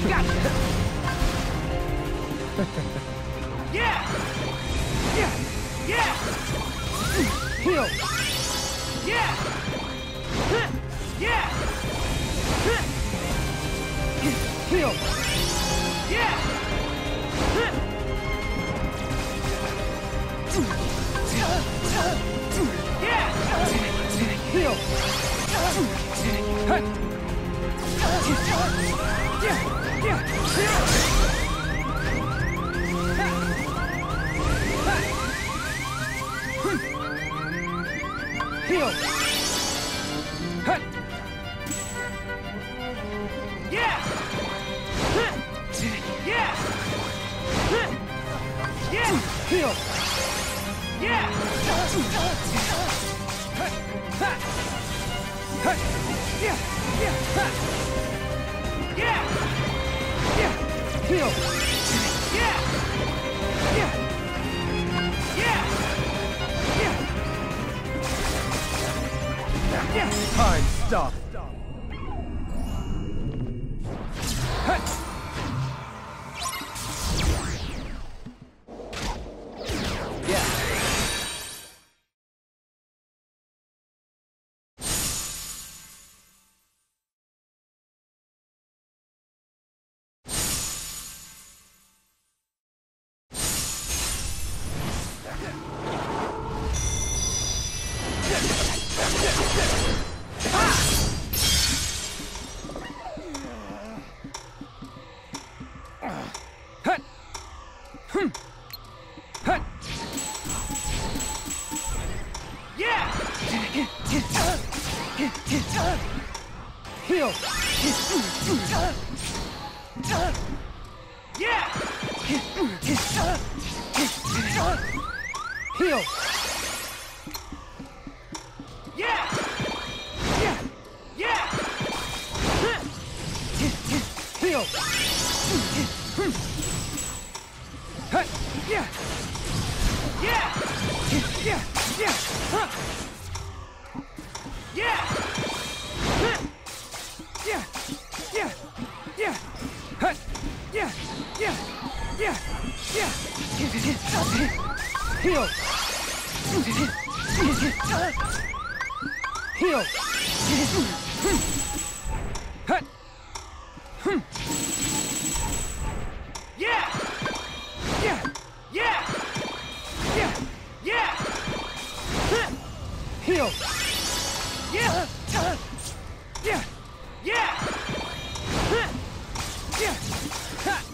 Gotcha! Yeah! Yeah! Yeah! Heal! Yeah! Yeah! Heal! Yeah! Yeah! Heal! Heal! Yeah! Yeah! Yeah! Heal! Yeah! Yeah! Heal! Yeah! Yeah! Time stop! Yeah! Heal! Yeah! Heal! Yeah! Yeah! Heal! Yeah! Yeah! Yeah! Yeah! Yeah! Yeah! Yeah! Yeah! Yeah! Yeah! Yeah! Yeah! Heal! Heal! Yeah! Yeah! Yeah! Yeah! Yeah! Heal! Yeah! Yeah! Yeah! Yeah!